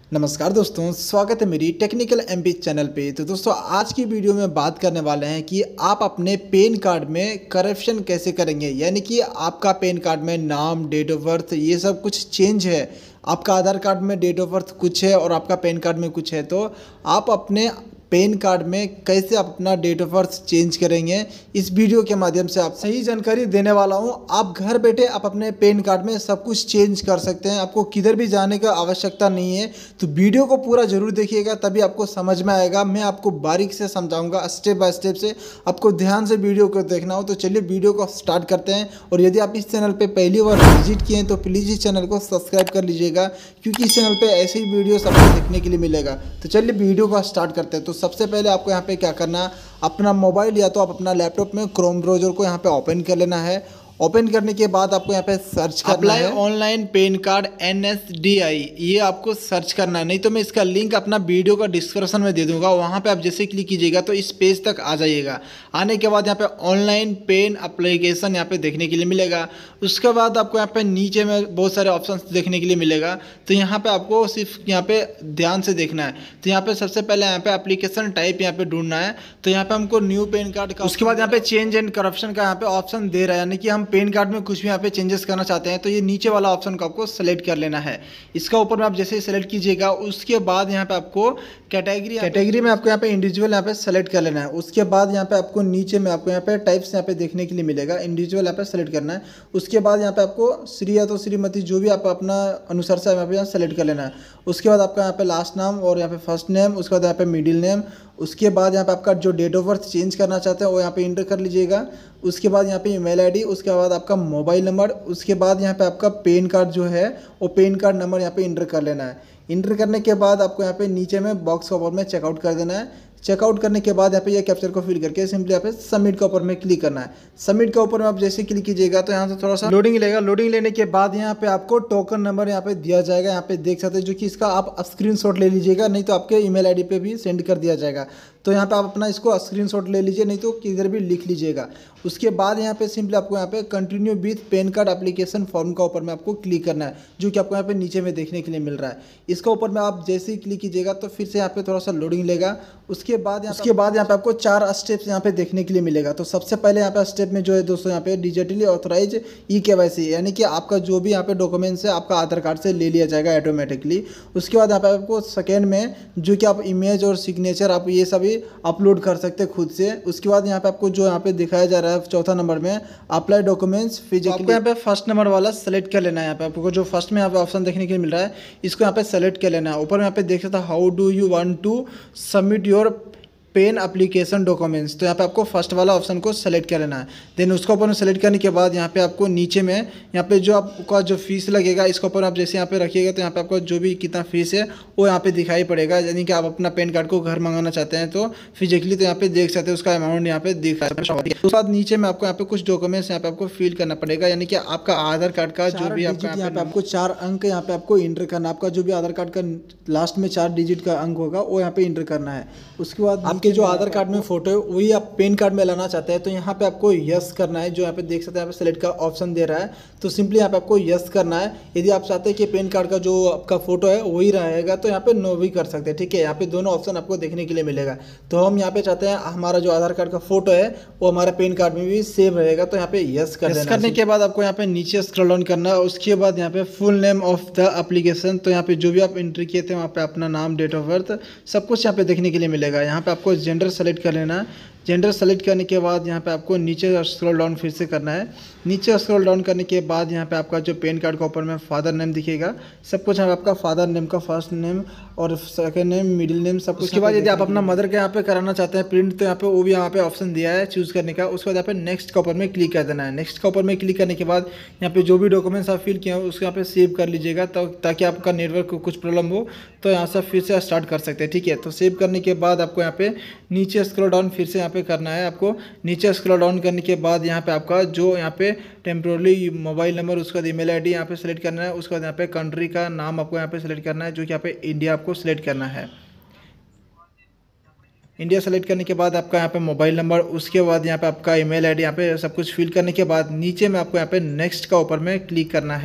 नमस्कार दोस्तों, स्वागत है मेरी टेक्निकल एमपी चैनल पे। तो दोस्तों आज की वीडियो में बात करने वाले हैं कि आप अपने पैन कार्ड में करेक्शन कैसे करेंगे। यानी कि आपका पैन कार्ड में नाम, डेट ऑफ बर्थ ये सब कुछ चेंज है, आपका आधार कार्ड में डेट ऑफ बर्थ कुछ है और आपका पैन कार्ड में कुछ है, तो आप अपने पैन कार्ड में कैसे आप अपना डेट ऑफ बर्थ चेंज करेंगे, इस वीडियो के माध्यम से आप सही जानकारी देने वाला हूं। आप घर बैठे आप अपने पैन कार्ड में सब कुछ चेंज कर सकते हैं, आपको किधर भी जाने का आवश्यकता नहीं है। तो वीडियो को पूरा जरूर देखिएगा, तभी आपको समझ में आएगा। मैं आपको बारीक से समझाऊंगा, स्टेप बाय स्टेप से। आपको ध्यान से वीडियो को देखना हो तो चलिए वीडियो को स्टार्ट करते हैं। और यदि आप इस चैनल पर पहली बार विजिट किए हैं तो प्लीज़ इस चैनल को सब्सक्राइब कर लीजिएगा, क्योंकि इस चैनल पर ऐसे ही वीडियो आपको देखने के लिए मिलेगा। तो चलिए वीडियो को स्टार्ट करते हैं। तो सबसे पहले आपको यहाँ पे क्या करना है, अपना मोबाइल या तो आप अपना लैपटॉप में क्रोम ब्राउज़र को यहाँ पे ओपन कर लेना है। ओपन करने के बाद आपको यहाँ पे सर्च करना है ऑनलाइन पैन कार्ड NSDI, ये आपको सर्च करना है। नहीं तो मैं इसका लिंक अपना वीडियो का डिस्क्रिप्शन में दे दूंगा, वहाँ पे आप जैसे क्लिक कीजिएगा तो इस पेज तक आ जाइएगा। आने के बाद यहाँ पे ऑनलाइन पेन एप्लीकेशन यहाँ पे देखने के लिए मिलेगा। उसके बाद आपको यहाँ पे नीचे में बहुत सारे ऑप्शन देखने के लिए मिलेगा। तो यहाँ पे आपको सिर्फ यहाँ पे ध्यान से देखना है। तो यहाँ पे सबसे पहले यहाँ पे एप्लीकेशन टाइप यहाँ पे ढूंढना है। तो यहाँ पे हमको न्यू पैन कार्ड का, उसके बाद यहाँ पे चेंज एंड करप्शन का यहाँ पे ऑप्शन दे रहा है, यानी कि हम पैन कार्ड में कुछ भी यहाँ पे चेंजेस करना चाहते हैं तो ये नीचे वाला ऑप्शन को आपको सेलेक्ट कर लेना है। इसका ऊपर में आप जैसे ही सेलेक्ट कीजिएगा उसके बाद यहाँ पे आपको कैटेगरी में आपको यहाँ पे इंडिविजुअल यहाँ पे सेलेक्ट कर लेना है। उसके बाद यहाँ पे आपको नीचे में आपको यहाँ पे टाइप्स यहाँ पे देखने के लिए मिलेगा, इंडिविजुअल यहाँ पे सेलेक्ट करना है। उसके बाद यहाँ पे आपको श्री या तो श्रीमती जो भी आप अपना अनुसार से यहाँ पे सेलेक्ट कर लेना है। उसके बाद आपका यहाँ पे लास्ट नाम और यहाँ पे फर्स्ट नेम, उसके बाद यहाँ पे मिडिल नेम, उसके बाद यहाँ पे आपका जो डेट ऑफ बर्थ चेंज करना चाहते हैं वो यहाँ पे इंटर कर लीजिएगा। उसके बाद यहाँ पे ईमेल आईडी, उसके बाद आपका मोबाइल नंबर, उसके बाद यहाँ पे आपका पैन कार्ड जो है वो पैन कार्ड नंबर यहाँ पे इंटर कर लेना है। इंटर करने के बाद आपको यहाँ पे नीचे में बॉक्स के ऊपर में चेकआउट कर देना है। चेकआउट करने के बाद यहाँ पे ये कैप्चर को फिल करके सिंपली यहाँ पे सबमिट के ऊपर में क्लिक करना है। सबमिट के ऊपर में आप जैसे क्लिक कीजिएगा तो यहाँ से थोड़ा सा लोडिंग लेगा। लोडिंग लेने के बाद यहाँ पे आपको टोकन नंबर यहाँ पे दिया जाएगा, यहाँ पे देख सकते हैं, जो कि इसका आप स्क्रीनशॉट ले लीजिएगा, नहीं तो आपके ईमेल आईडी पे भी सेंड कर दिया जाएगा। तो यहाँ पे आप अपना इसको स्क्रीनशॉट ले लीजिए, नहीं तो किधर भी लिख लीजिएगा। उसके बाद यहाँ पे सिंपली आपको यहाँ पे continue with PAN card application form का ऊपर में आपको क्लिक करना है, जो कि आपको यहाँ पे नीचे में देखने के लिए मिल रहा है। इसका ऊपर में आप जैसे ही क्लिक कीजिएगा तो फिर से यहाँ पे थोड़ा सा लोडिंग लेगा। उसके बाद यहाँ पे आपको 4 स्टेप्स यहाँ पे देखने के लिए मिलेगा। तो सबसे पहले यहाँ पे स्टेप में जो है दोस्तों, यहाँ पे डिजिटली ऑथराइज eKYC, यानी कि आपका जो भी यहाँ पे डॉक्यूमेंट्स है आपका आधार कार्ड से ले लिया जाएगा ऑटोमेटिकली। उसके बाद यहाँ पे आपको सेकेंड में जो कि आप इमेज और सिग्नेचर आप ये सभी अपलोड कर सकते हैं खुद से। उसके बाद यहाँ पे आपको जो यहाँ पे दिखाया जा रहा है चौथा नंबर में अप्लाई डॉक्यूमेंट्स फिजिकली, आपको यहाँ पे फर्स्ट नंबर वाला सेलेक्ट कर लेना है। यहाँ पे आपको जो फर्स्ट में यहाँ पे ऑप्शन देखने के लिए मिल रहा है इसको यहाँ पे सेलेक्ट कर लेना है। ऊपर में यहाँ पे देख सकते हैं how do you want to submit your PAN application documents, तो यहाँ पे आपको फर्स्ट वाला ऑप्शन को सेलेक्ट कर लेना है। देन उसके ऊपर में सेलेक्ट करने के बाद यहाँ पे आपको नीचे में यहाँ पे जो आपका जो फीस लगेगा इसके ऊपर आप जैसे यहाँ पे रखिएगा तो यहाँ पे आपको जो भी कितना फीस है वो यहाँ पे दिखाई पड़ेगा। यानी कि आप अपना पैन कार्ड को घर मंगाना चाहते हैं तो फिजिकली तो यहाँ पे देख सकते हैं उसका अमाउंट यहाँ पे दिख रहा है। उसके बाद नीचे में आपको यहाँ पे कुछ डॉक्यूमेंट्स यहाँ पे आपको फिल करना पड़ेगा, यानी कि आपका आधार कार्ड का जो भी आपका यहाँ पे आपको 4 अंक यहाँ पे आपको इंटर करना है। आपका जो भी आधार कार्ड का लास्ट में 4 डिजिट का अंक होगा वो यहाँ पे इंटर करना है। उसके बाद आपके जो आधार कार्ड में फोटो है वही आप पैन कार्ड में लाना चाहते हैं तो यहाँ पे आपको यस करना है। जो यहाँ पे देख सकते हैं यहाँ पे सेलेक्ट का ऑप्शन दे रहा है, तो सिंपली यहाँ पे आपको यस करना है। यदि आप चाहते हैं कि पैन कार्ड का जो आपका फोटो है वही रहेगा तो यहाँ पे नो भी कर सकते हैं, ठीक है। यहाँ पे दोनों ऑप्शन आपको देखने के लिए मिलेगा। तो हम यहाँ पे चाहते हैं हमारा जो आधार कार्ड का फोटो है वो हमारे पैन कार्ड में भी सेम रहेगा, तो यहाँ पे यस कर देना। करने के बाद आपको यहाँ पे नीचे स्क्रॉल डाउन करना है। उसके बाद यहाँ पे full name of the application, तो यहाँ पे जो भी आप एंट्री किए थे वहाँ पे अपना नाम, डेट ऑफ बर्थ सब कुछ यहाँ पे देखने के लिए मिलेगा। यहाँ पे आपको जेंडर सेलेक्ट कर लेना है। जेंडर सेलेक्ट करने के बाद यहाँ पे आपको नीचे स्क्रॉल डाउन फिर से करना है। नीचे स्क्रॉल डाउन करने के बाद यहाँ पे आपका जो पैन कार्ड के ऊपर में फादर नेम दिखेगा, सब कुछ यहाँ आपका फादर नेम का फर्स्ट नेम और सेकंड नेम, मिडिल नेम सब कुछ। उसके बाद यदि आप अपना मदर के यहाँ पे कराना चाहते हैं प्रिंट तो यहाँ पे वो भी यहाँ पे ऑप्शन दिया है चूज़ करने का। उसके बाद यहाँ पे नेक्स्ट के ऊपर में क्लिक कर देना है। नेक्स्ट के ऊपर में क्लिक करने के बाद यहाँ पे जो भी डॉक्यूमेंट्स आप फिल किए हैं उसको यहाँ पे सेव कर लीजिएगा, ताकि आपका नेटवर्क को कुछ प्रॉब्लम हो तो यहाँ से फिर से स्टार्ट कर सकते हैं, ठीक है। तो सेव करने के बाद आपको यहाँ पे नीचे स्क्रॉल डाउन फिर से यहाँ पे करना है। आपको नीचे स्क्रॉल डाउन करने के बाद यहाँ पे आपका जो यहाँ पे टेम्पोरली मोबाइल नंबर, उसके बाद ईमेल आईडी यहाँ पे सेलेक्ट करना है। उसके बाद यहाँ पे कंट्री का नाम आपको यहाँ पे सेलेक्ट करना है, जो कि यहाँ पे इंडिया आपको सेलेक्ट करना है। इंडिया सेलेक्ट करने के बाद आपका यहाँ पे मोबाइल नंबर, उसके बाद यहाँ पे आपका ईमेल आईडी, यहाँ पे सब कुछ फिल करने के बाद नीचे में आपको यहाँ पे नेक्स्ट का ऊपर में क्लिक करना है।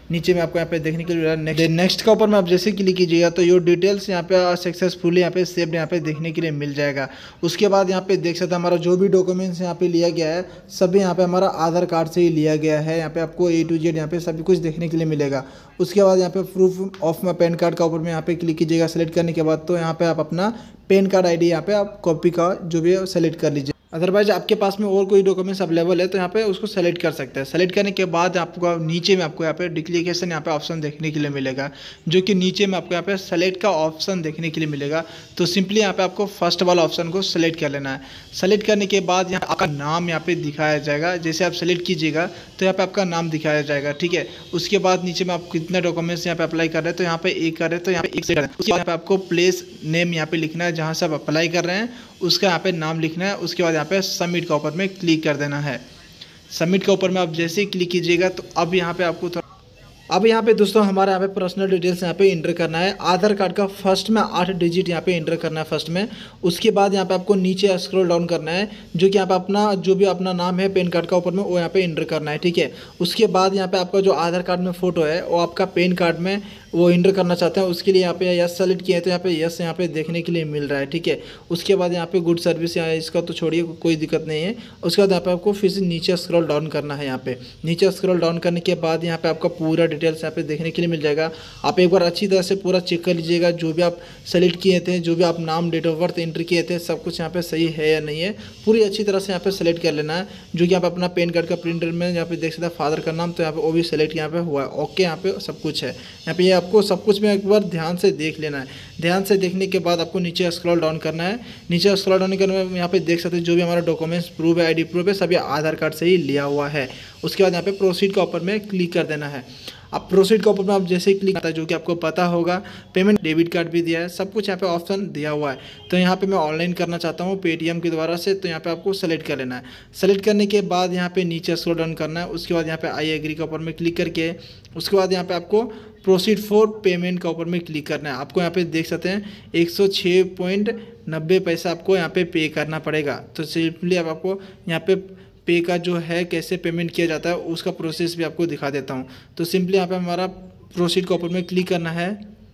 नीचे में आपको यहाँ पे देखने के लिए नेक्स्ट का ऊपर में आप जैसे क्लिक कीजिएगा तो योर डिटेल्स यहाँ पे सक्सेसफुली यहाँ पे सेव्ड यहाँ पे देखने के लिए मिल जाएगा। उसके बाद यहाँ पे देख सकते हैं हमारा जो भी डॉक्यूमेंट्स यहाँ पे लिया गया है सभी यहाँ पे हमारा आधार कार्ड से ही लिया गया है। यहाँ पे आपको A to Z यहाँ पे सभी कुछ देखने के लिए मिलेगा। उसके बाद यहाँ पे proof of my PAN card का ऊपर में यहाँ पे क्लिक कीजिएगा। सेलेक्ट करने के बाद तो यहाँ पे आप अपना पैन कार्ड ID यहाँ पे आप कॉपी का जो भी है सेलेक्ट कर लीजिए। अदरवाइज आपके पास में और कोई डॉक्यूमेंट्स अवेलेबल है तो यहाँ पे उसको सेलेक्ट कर सकते हैं। सेलेक्ट करने के बाद आपको नीचे में आपको यहाँ पे डिक्लेरेशन यहाँ पे ऑप्शन देखने के लिए मिलेगा, जो कि नीचे में आपको यहाँ पे सेलेक्ट का ऑप्शन देखने के लिए मिलेगा। तो सिंपली यहाँ पे आपको फर्स्ट वाला ऑप्शन को सेलेक्ट कर लेना है। सेलेक्ट करने के बाद यहाँ आपका नाम यहाँ पे दिखाया जाएगा। जैसे आप सेलेक्ट कीजिएगा तो यहाँ पे आपका नाम दिखाया जाएगा, ठीक है। उसके बाद नीचे में आप कितने डॉक्यूमेंट्स यहाँ पे अप्लाई कर रहे हैं तो यहाँ पे एक कर रहे हैं तो यहाँ पे एक से कर रहे हैं। उसके बाद यहाँ पे आपको प्लेस नेम यहाँ पे लिखना है, जहाँ से आप अप्लाई कर रहे हैं उसका यहाँ पे नाम लिखना है। उसके बाद यहाँ पे सबमिट का ऊपर में क्लिक कर देना है। सबमिट के ऊपर में आप जैसे ही क्लिक कीजिएगा तो अब यहाँ पे आपको अब यहाँ पे दोस्तों हमारा यहाँ पे पर्सनल डिटेल्स यहाँ पे इंटर करना है। आधार कार्ड का फर्स्ट में 8 डिजिट यहाँ पे इंटर करना है फर्स्ट में। उसके बाद यहाँ पे आपको नीचे स्क्रॉल डाउन करना है, जो कि यहाँ पे अपना जो भी अपना नाम है पैन कार्ड का ऊपर में वो यहाँ पे इंटर करना है, ठीक है। उसके बाद यहाँ पे आपका जो आधार कार्ड में फ़ोटो है वो आपका पैन कार्ड में वो इंटर करना चाहते हैं, उसके लिए यहाँ पे यस सेलेक्ट किया है तो यहाँ पे यस यहाँ पे देखने के लिए मिल रहा है, ठीक है। उसके बाद यहाँ पे गुड सर्विस यहाँ इसका तो छोड़िए, कोई दिक्कत नहीं है। उसके बाद यहाँ पे आपको फिर से नीचे स्क्रॉल डाउन करना है। यहाँ पे नीचे स्क्रॉल डाउन करने के बाद यहाँ पे आपका पूरा डिटेल्स यहाँ पे देखने के लिए मिल जाएगा। आप एक बार अच्छी तरह से पूरा चेक कर लीजिएगा, जो भी आप सेलेक्ट किए थे, जो भी आप नाम डेट ऑफ बर्थ एंटर किए थे, सब कुछ यहाँ पे सही है या नहीं है, पूरी अच्छी तरह से यहाँ पे सेलेक्ट कर लेना है। जो कि यहाँ पे अपना पैन कार्ड का प्रिंटर में यहाँ पे देख सकते हैं फादर का नाम, तो यहाँ पे वो भी सेलेक्ट यहाँ पे हुआ है, ओके। यहाँ पे सब कुछ है। यहाँ पे ये आपको सब कुछ में एक बार ध्यान से देख लेना है। ध्यान से देखने के बाद आपको नीचे स्क्रॉल डाउन करना है। नीचे स्क्रॉल डाउन करने में यहाँ पे देख सकते हैं जो भी हमारा डॉक्यूमेंट्स प्रूफ है, ID प्रूफ है, सभी आधार कार्ड से ही लिया हुआ है। उसके बाद यहाँ पे प्रोसीड का ऊपर में क्लिक कर देना है। अब प्रोसीड के ऊपर में आप जैसे ही क्लिक करता है, जो कि आपको पता होगा पेमेंट डेबिट कार्ड भी दिया है, सब कुछ यहाँ पे ऑप्शन दिया हुआ है। तो यहाँ पे मैं ऑनलाइन करना चाहता हूँ पेटीएम के द्वारा से, तो यहाँ पे आपको सेलेक्ट कर लेना है। सेलेक्ट करने के बाद यहाँ पे नीचे स्क्रॉल डाउन करना है। उसके बाद यहाँ पे आई एग्री के ऊपर में क्लिक करके उसके बाद यहाँ पे आपको प्रोसीड फॉर पेमेंट का ऊपर में क्लिक करना है। आपको यहाँ पे देख सकते हैं 106.90 पैसा आपको यहाँ पे करना पड़ेगा। तो सिंपली अब आपको यहाँ पे पे का जो है कैसे पेमेंट किया जाता है उसका प्रोसेस भी आपको दिखा देता हूँ। तो सिंपली यहाँ पे हमारा प्रोसीड के ऊपर में क्लिक करना है।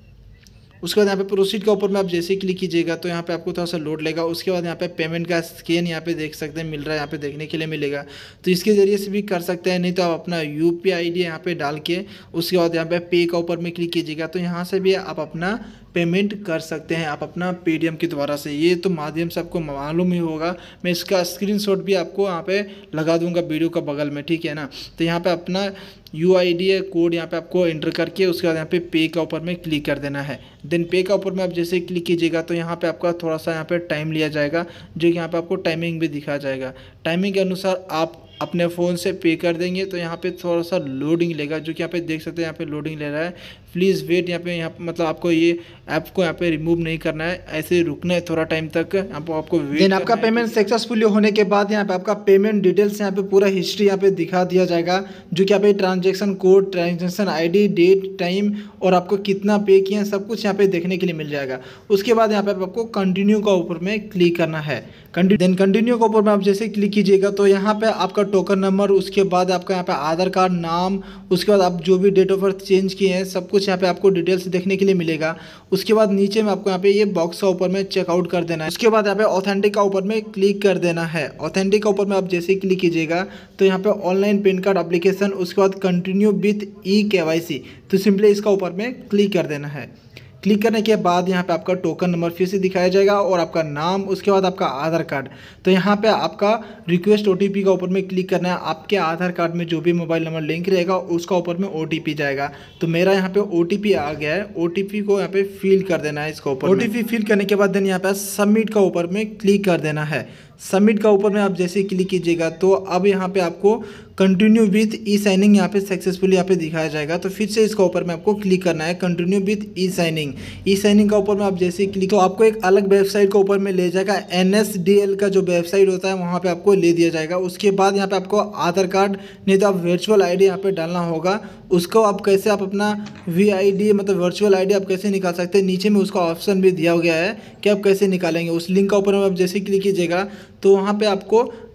उसके बाद यहाँ पे प्रोसीड के ऊपर में आप जैसे ही क्लिक कीजिएगा तो यहाँ पे आपको थोड़ा सा लोड लेगा। उसके बाद यहाँ पे पेमेंट का स्कैन यहाँ पे देख सकते हैं मिल रहा है, यहाँ पे देखने के लिए मिलेगा। तो इसके ज़रिए से भी कर सकते हैं, नहीं तो आप अपना UPI ID यहाँ पे डाल के उसके बाद यहाँ पे पे का ऊपर में क्लिक कीजिएगा तो यहाँ से भी आप अपना पेमेंट कर सकते हैं, आप अपना पेटीएम के द्वारा से। ये तो माध्यम से आपको मालूम ही होगा, मैं इसका स्क्रीनशॉट भी आपको यहाँ पे लगा दूंगा वीडियो का बगल में, ठीक है ना। तो यहाँ पे अपना UID कोड यहाँ पे आपको एंटर करके उसके बाद यहाँ पे पे का ऊपर में क्लिक कर देना है। देन पे का ऊपर में आप जैसे क्लिक कीजिएगा तो यहाँ पे आपका थोड़ा सा यहाँ पे टाइम लिया जाएगा, जो कि यहाँ पे आपको टाइमिंग भी दिखाया जाएगा। टाइमिंग के अनुसार आप अपने फ़ोन से पे कर देंगे तो यहाँ पे थोड़ा सा लोडिंग लेगा, जो कि यहाँ पे देख सकते हैं यहाँ पे लोडिंग ले रहा है। प्लीज़ वेट, यहाँ पे मतलब आपको ये ऐप को यहाँ पे रिमूव नहीं करना है, ऐसे रुकना है थोड़ा टाइम तक, आपको वेट। देन आपका पेमेंट सक्सेसफुली होने के बाद यहाँ पे आपका पेमेंट डिटेल्स यहाँ पे पूरा हिस्ट्री यहाँ पे दिखा दिया जाएगा, जो कि यहाँ पे transaction code, transaction ID, date, time और आपको कितना पे किए हैं सब कुछ यहाँ पे देखने के लिए मिल जाएगा। उसके बाद यहाँ पे आपको कंटिन्यू का ऊपर में क्लिक करना है। देन कंटिन्यू के ऊपर में आप जैसे क्लिक कीजिएगा तो यहाँ पे आपका टोकन नंबर, उसके बाद आपका यहाँ पे आधार कार्ड नाम, उसके बाद आप जो भी डेट ऑफ बर्थ चेंज किए हैं सब कुछ यहाँ पे आपको डिटेल्स देखने के लिए मिलेगा। उसके बाद नीचे में आपको यहाँ पे ये बॉक्स का ऊपर में चेकआउट कर देना है। उसके बाद यहाँ पे ऑथेंटिक का ऊपर में क्लिक कर देना है। ऑथेंटिक का ऊपर में आप जैसे क्लिक कीजिएगा तो यहाँ पे ऑनलाइन पैन कार्ड एप्लीकेशन, उसके बाद कंटिन्यू विथ eKYC, तो सिंपली इसका ऊपर में क्लिक कर देना है। क्लिक करने के बाद यहाँ पे आपका टोकन नंबर फिर से दिखाया जाएगा और आपका नाम, उसके बाद आपका आधार कार्ड। तो यहाँ पे आपका रिक्वेस्ट OTP का ऊपर में क्लिक करना है। आपके आधार कार्ड में जो भी मोबाइल नंबर लिंक रहेगा उसका ऊपर में OTP जाएगा। तो मेरा यहाँ पे OTP आ गया है, OTP को यहाँ पे फिल कर देना है इसका ऊपर। OTP फिल करने के बाद देन यहाँ पे सबमिट का ऊपर में क्लिक कर देना है। सबमिट का ऊपर में आप जैसे क्लिक कीजिएगा तो अब यहाँ पे आपको कंटिन्यू विथ e-साइनिंग यहाँ पे सक्सेसफुली यहाँ पे दिखाया जाएगा। तो फिर से इसका ऊपर में आपको क्लिक करना है, कंटिन्यू विथ ई-साइनिंग का ऊपर में आप जैसे क्लिक तो आपको एक अलग वेबसाइट के ऊपर में ले जाएगा। NSDL का जो वेबसाइट होता है वहाँ पे आपको ले दिया जाएगा। उसके बाद यहाँ पे आपको आधार कार्ड नहीं तो आप वर्चुअल ID यहाँ पे डालना होगा। उसको आप कैसे आप अपना VID मतलब वर्चुअल ID आप कैसे निकाल सकते हैं, नीचे में उसका ऑप्शन भी दिया गया है कि आप कैसे निकालेंगे। उस लिंक का ऊपर में आप जैसे क्लिक कीजिएगा तो वहाँ पे आपको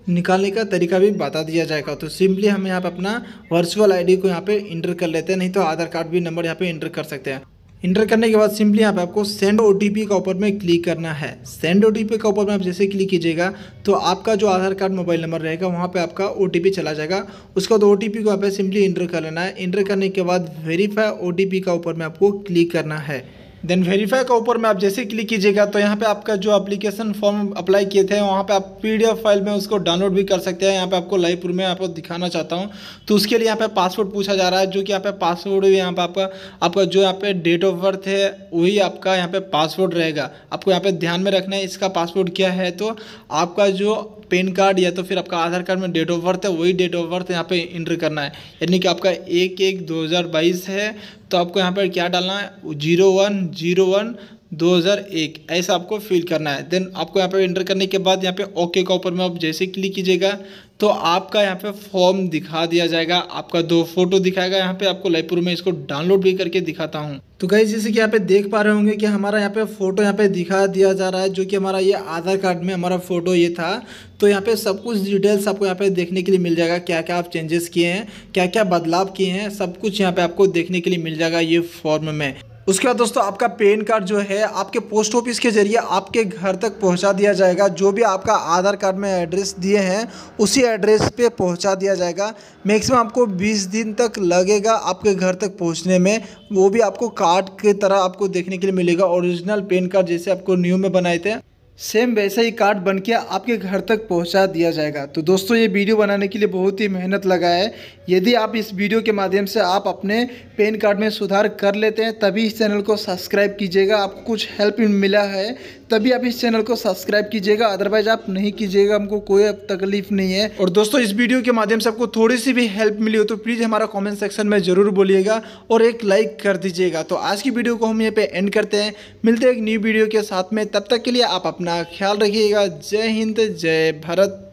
निकालने का तरीका भी बता दिया जाएगा। तो सिंपली हम यहाँ पे अपना वर्चुअल आईडी को यहाँ पे इंटर कर लेते हैं, नहीं तो आधार कार्ड भी नंबर यहाँ पे इंटर कर सकते हैं। इंटर करने के बाद सिंपली यहाँ पे आपको सेंड ओटीपी का ऊपर में क्लिक करना है। सेंड ओटीपी का ऊपर में आप जैसे क्लिक कीजिएगा तो आपका जो आधार कार्ड मोबाइल नंबर रहेगा वहाँ पे आपका ओटीपी चला जाएगा। उसके बाद ओटीपी को यहाँ पे सिंपली इंटर कर लेना है। इंटर करने के बाद वेरीफाई ओटीपी का ऊपर में आपको क्लिक करना है। देन वेरीफाई का ऊपर में आप जैसे क्लिक कीजिएगा तो यहाँ पे आपका जो एप्लीकेशन फॉर्म अप्लाई किए थे वहाँ पे आप पीडीएफ फाइल में उसको डाउनलोड भी कर सकते हैं। यहाँ पे आपको लाइव प्रूफ में आपको दिखाना चाहता हूँ। तो उसके लिए यहाँ पे पासवर्ड पूछा जा रहा है, जो कि यहाँ पे पासवर्ड यहाँ पे आपका जो यहाँ पे डेट ऑफ बर्थ है वही आपका यहाँ पे पासवर्ड रहेगा। आपको यहाँ पे ध्यान में रखना है इसका पासवर्ड क्या है। तो आपका जो पैन कार्ड या तो फिर आपका आधार कार्ड में डेट ऑफ बर्थ है वही डेट ऑफ बर्थ यहाँ पे इंटर करना है, यानी कि आपका 1/1/2022 है तो आपको यहाँ पर क्या डालना है 01/01/2001 ऐसा आपको फिल करना है। देन आपको यहाँ पे इंटर करने के बाद यहाँ पे ओके का ऊपर में आप जैसे क्लिक कीजिएगा तो आपका यहाँ पे फॉर्म दिखा दिया जाएगा। आपका 2 फोटो दिखाएगा। यहाँ पे आपको लाइव प्रूफ में इसको डाउनलोड भी करके दिखाता हूँ। तो गाइस जैसे कि यहाँ पे देख पा रहे होंगे कि हमारा यहाँ पे फोटो यहाँ पे दिखा दिया जा रहा है, जो कि हमारा ये आधार कार्ड में हमारा फोटो ये था। तो यहाँ पे सब कुछ डिटेल्स आपको यहाँ पे देखने के लिए मिल जाएगा, क्या क्या आप चेंजेस किए हैं, क्या क्या बदलाव किए हैं, सब कुछ यहाँ पे आपको देखने के लिए मिल जाएगा ये फॉर्म में। उसके बाद दोस्तों आपका पैन कार्ड जो है आपके पोस्ट ऑफिस के जरिए आपके घर तक पहुंचा दिया जाएगा। जो भी आपका आधार कार्ड में एड्रेस दिए हैं उसी एड्रेस पे पहुंचा दिया जाएगा। मैक्सिमम आपको 20 दिन तक लगेगा आपके घर तक पहुंचने में। वो भी आपको कार्ड की तरह आपको देखने के लिए मिलेगा। ओरिजिनल पैन कार्ड जैसे आपको न्यू में बनाए थे सेम वैसा ही कार्ड बनके आपके घर तक पहुंचा दिया जाएगा। तो दोस्तों ये वीडियो बनाने के लिए बहुत ही मेहनत लगा है। यदि आप इस वीडियो के माध्यम से आप अपने पैन कार्ड में सुधार कर लेते हैं तभी इस चैनल को सब्सक्राइब कीजिएगा। आपको कुछ हेल्प मिला है तभी आप इस चैनल को सब्सक्राइब कीजिएगा, अदरवाइज आप नहीं कीजिएगा, हमको कोई तकलीफ नहीं है। और दोस्तों इस वीडियो के माध्यम से आपको थोड़ी सी भी हेल्प मिली हो तो प्लीज़ हमारा कमेंट सेक्शन में ज़रूर बोलिएगा और एक लाइक कर दीजिएगा। तो आज की वीडियो को हम यहाँ पे एंड करते हैं, मिलते हैं एक न्यू वीडियो के साथ में। तब तक के लिए आप अपना ख्याल रखिएगा। जय हिंद, जय भारत।